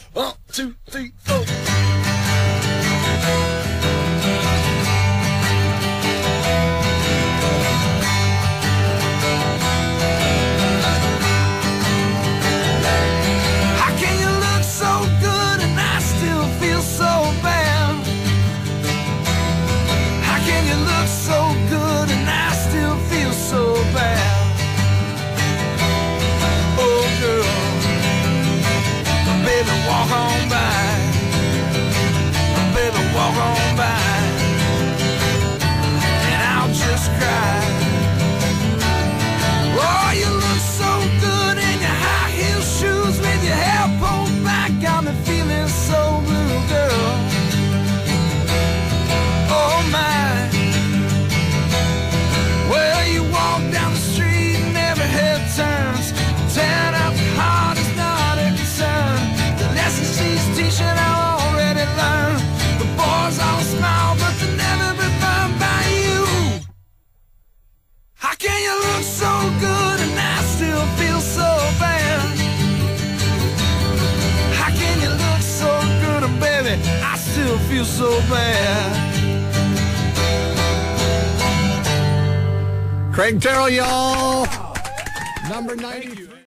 1, 2, 3, 4. Walk on by, baby, walk on by, and I'll just cry. Oh, you look so good in your high heel shoes with your hair pulled back, got me feeling so blue, girl. Oh my, well, you walk down the street and every head turns, tearing up hard is not a concern. T-shirt I already learned. The boys all smile, but they never be burned by you. How can you look so good and I still feel so bad? How can you look so good and baby, I still feel so bad? Craig Terrill, y'all. Number 93.